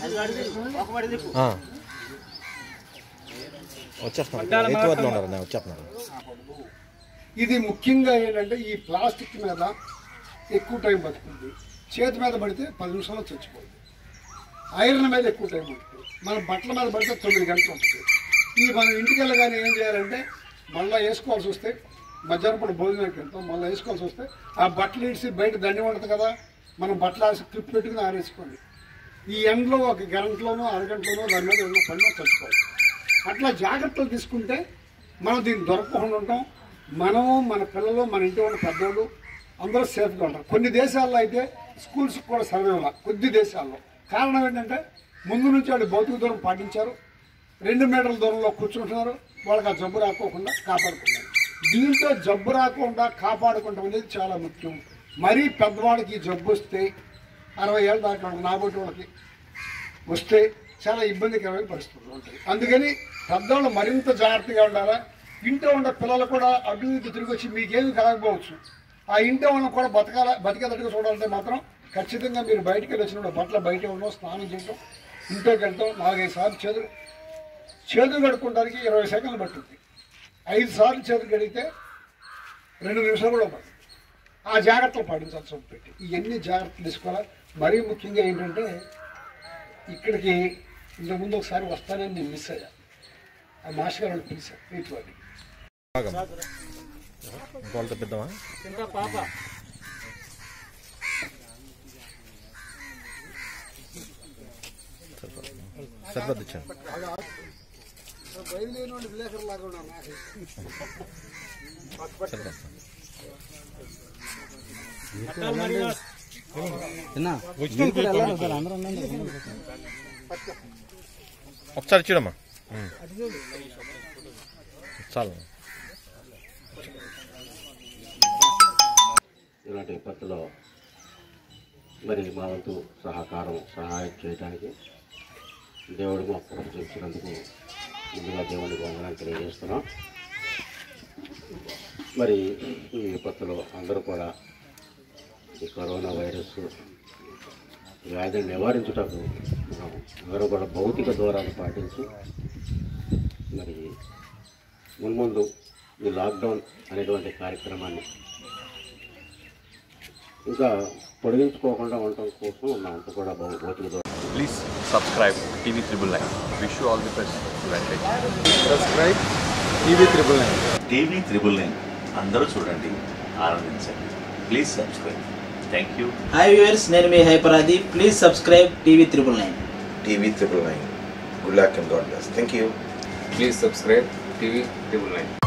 ఇది ముఖ్యంగా ఏంటంటే ఈ ప్లాస్టిక్ మీద ఎక్కువ టైం బతుకుంది, చేతి మీద పడితే 10 నిమిషాల్లో చచ్చిపోతుంది, ఐరన్ మీద ఎక్కువ టైం పడుతుంది, మన బట్టల మీద పడితే 9 గంటలు ఉంటుంది. ఈ మనం ఇంటికి వెళ్ళగానే ఏం చేయాలంటే మళ్ళీ వేసుకోవాల్సి వస్తే మధ్యాహ్నం పూట భోజనానికి వెళ్తాం, మళ్ళీ వేసుకోవాల్సి వస్తే ఆ బట్టలు ఇడిసి బయట దండి ఉంటుంది కదా, మనం బట్టలు ఆసి క్లిప్ పెట్టుకుని ఆరేసుకోండి. ఈ ఎండలో 1 గంటలోనో అరగంటలోనో దాని మీద ఉన్న పనిలో చచ్చిపోవాలి. అట్లా జాగ్రత్తలు తీసుకుంటే మనం దీన్ని దొరకకుండా ఉంటాం. మనము, మన పిల్లలు, మన ఇంటి ఉన్న పెద్దోళ్ళు అందరూ సేఫ్గా ఉంటారు. కొన్ని దేశాల్లో అయితే స్కూల్స్కి కూడా సర్వేల, కొద్ది దేశాల్లో. కారణం ఏంటంటే ముందు నుంచి వాళ్ళు భౌతిక దూరం పాటించారు, 2 మీటర్ల దూరంలో కూర్చుంటున్నారు, వాళ్ళకి ఆ జబ్బు రాకోకుండా కాపాడుకున్నారు. దీంతో జబ్బు రాకుండా కాపాడుకుంటాం అనేది చాలా ముఖ్యం. మరీ పెద్దవాడికి జబ్బు వస్తే 60 ఏళ్ళ దాకా నాబోటి వాళ్ళకి వస్తే చాలా ఇబ్బందికరమైన పరిస్థితులు ఉంటాయి. అందుకని పెద్దవాళ్ళు మరింత జాగ్రత్తగా ఉండాలా. ఇంట్లో ఉన్న పిల్లలు కూడా అటు ఇటు తిరిగి వచ్చి మీకేమి కాకపోవచ్చు, ఆ ఇంట్లో వాళ్ళని కూడా బతికేటట్టుగా చూడాలంటే మాత్రం ఖచ్చితంగా మీరు బయటికి వెళ్ళి వచ్చినప్పుడు బట్టలు బయట ఉండడం, స్నానం చేయడం, ఇంట్లోకి వెళ్తాం, 4-5 సార్లు చేతులు కడుక్కోవడానికి 20 సెకండ్లు పట్టుద్ది. 5 సార్లు చేతులు కడిగితే 2 నిమిషాలు కూడా పడుతుంది. ఆ జాగ్రత్తలు పాటించాలి. సొంత పెట్టి ఇవన్నీ జాగ్రత్తలు తీసుకోవాలి. మరీ ముఖ్యంగా ఏంటంటే ఇక్కడికి ఇంతకుముందు ఒకసారి వస్తానని నేను మిస్ అయ్యా. ఆ మాస్టర్ గారు పిలిచారు ఇటువంటి పెద్దమా పాప సరిపద్దిచ్చాను బయలుదేరిన వాళ్ళు విలేకరు లాగా ఉన్నారు. ఒకసారి చూడమ్మా చాలు. ఇలాంటి విపత్తులో మరి మా వంతు సహాయం చేయడానికి దేవుడు మా కృప చూపించినందుకు ముందుగా దేవుడికి వందనాలు తెలియజేస్తున్నాం. మరి ఈ విపత్తులో అందరూ కూడా ఈ కరోనా వైరస్ వ్యాధిని నివారించుటకు మనం అందరూ కూడా భౌతిక దూరాన్ని పాటించి మరి మున్ముందు ఈ లాక్డౌన్ అనేటువంటి కార్యక్రమాన్ని ఇంకా పొడిగించుకోకుండా ఉండటం కోసం మనం అంతా కూడా భౌతిక దూరం. Please subscribe TV Triple Nine. Wish you all the best. Subscribe TV 999. TV Triple Nine అందరూ చూడండి, ఆనందించండి. Please subscribe. Thank you. Hi viewers, నేను మీ హైపరాది. Please subscribe TV 999. TV 999. Good luck and God bless. Thank you. Please subscribe TV 999.